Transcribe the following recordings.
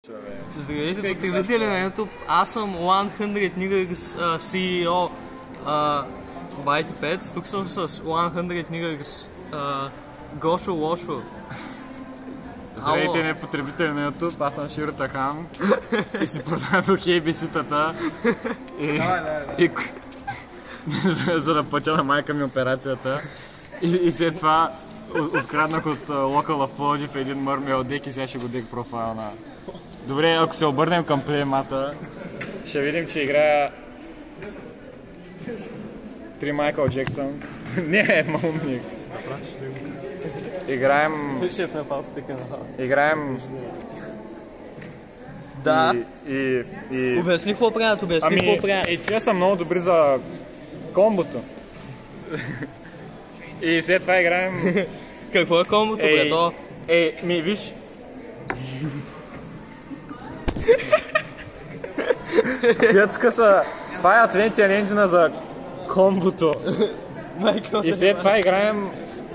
Здравейте, потребители на YouTube. Аз съм 100 Niggers CEO Byte Pets. Тук съм с 100 Niggers Гошо Лошо. Здравейте, не потребители на YouTube, аз съм Широ Тахан и си продадох ABC-тата за да платя на майка ми операцията и след това откраднах от локала в Пловдив един мърмел дек и сега ще го дек профайл на... Добре, ако се обърнем към плеймата, ще видим, че играя 3 Майкъл Джексън. Не, малумник. Играем... Да. И... Обясни какво правят, какво правят. И тия са много добри за комбото. И след това играем... Какво е комбото, бре, то? Виж... Тия тук са... Това е Atlantean Engine за комбото. И след това играем...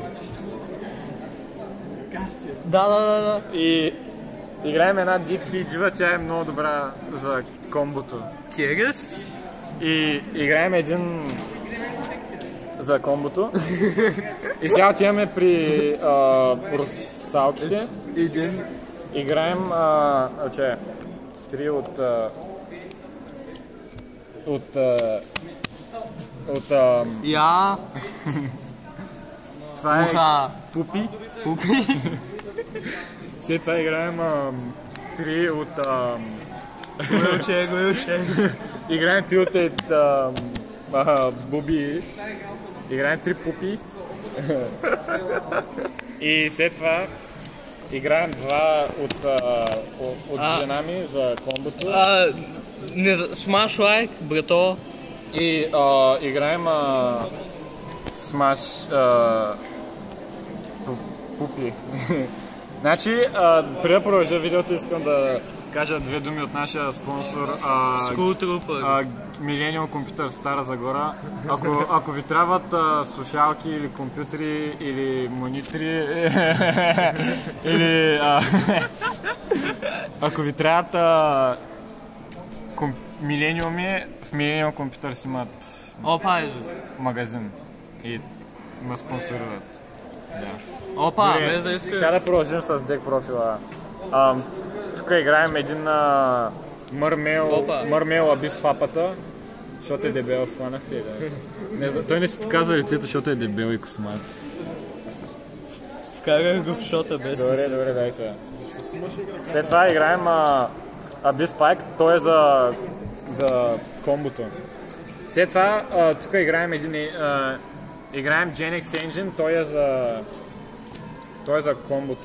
Да. И играем една Deep Sea Diva, тя е много добра за комбото. Керес? И играем един за комбото. И сега отиваме при русалките. Играем 3 от Я. Това е Пупи. След това играем 3 от... Гойче. Играем 3 от Буби. Играем 3 Пупи. И след това играем 2 от жена ми за комбото. Смаш лайк, брато. И играем Смаш Пупи. Значи, преди да продължа видеото, искам да кажа 2 думи от нашия спонсор Millennium Computer Стара Загора. Ако ви трябват слушалки или компютри или монитори или ако ви трябват милениуми, в Millennium Computer си имат магазин и ме спонсорират. Опа, без да иска. Сега да продължим с дек профила. Тук играем един мърмел абис фапата, защото е дебел, сванахте. Той не си показва лицето, защото е дебел и космат. Вкарай го в шота без лице. Добре, дай сега. След това играем абис пайк, той е за комбото. След това тук играем играем Gen X Engine, той е за комбото.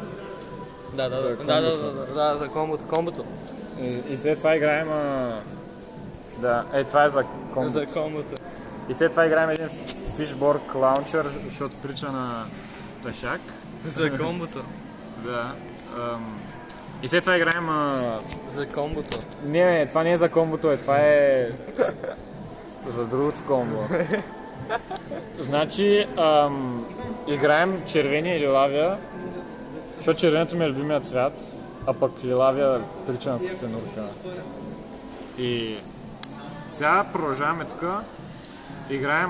Да, за комбото. И след това играем... това е за комбото. За комбото. И след това играем един Fishborg Launcher, защото прилича на ташак. За комбото. Да. И след това играем... За комбото. Не, това не е за комбото, това е... за другото комбо. Значи, играем червения или лавия, защото червенето ми е любимият цвят, а пък лилавия прилича на костенурка. И сега продължаваме тук. Играем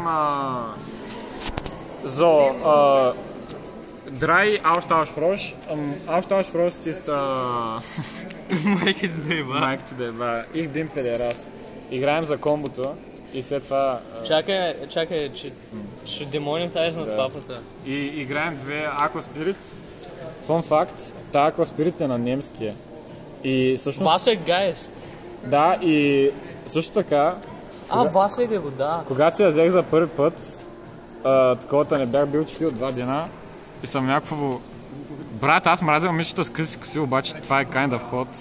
Dry Austauschfrosch. Austauschfrosch ist майките деба. Ich bin pederast. Играем за комбото. И след това... Чакай, ще демоним тази над папата. И играем 2 Aquaspirit. Fun fact, та Aquaspirit е на немски. И всъщност... Wassergeist. Да, и също така... Wasser е вода. Когато се я взех за първи път, таковата не бях бил чефил 2 дена и съм някакво... Брат, аз мразя мишата с къси коси, обаче това е kind of hot.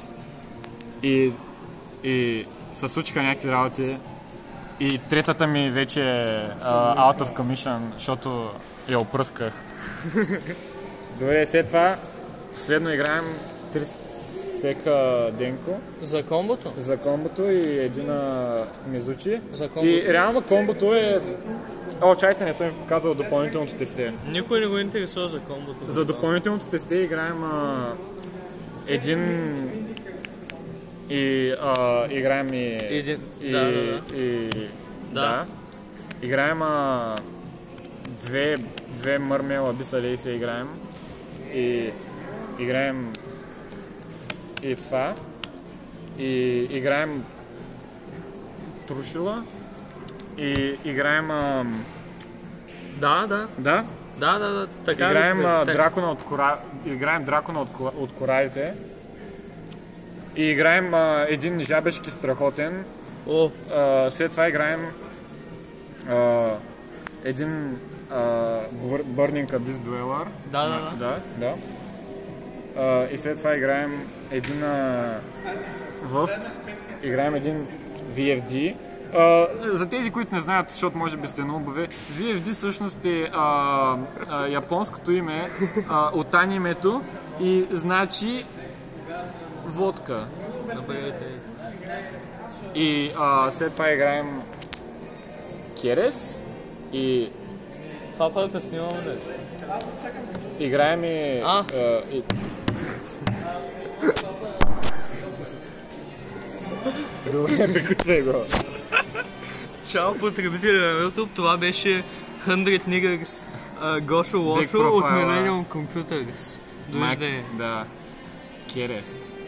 И се случиха някакви работи. И третата ми вече е out of commission, защото я опръсках. Добре, след това последно играем 3 сека Денко. За комбото? За комбото и един Мизучи. За комбото. И реално комбото е... чайте, не съм ви показал допълнителното тесте. Никой не го интересува за комбото. За допълнителното тесте играем един И играем и... Да. Играем две мърмела бисали се играем. И играем и това. И играем трушила. И играем... Да. Така играем дракона от коралите. И играем един жабешки страхотен. След това играем един Burning Abyss Dweller. Да. И след това играем един Въфт. Играем един VFD. За тези, които не знаят, защото може би сте нубави, VFD всъщност е японското име от анимето и значи водка. И след това играем Керес и... Това първата снимаме, да? Играем и... Добре, прекъсвай го. Чао, потребители на YouTube, това беше 100 Niggers Гошо Лошо от Millennium Computers. Довиждане. Да. Керес.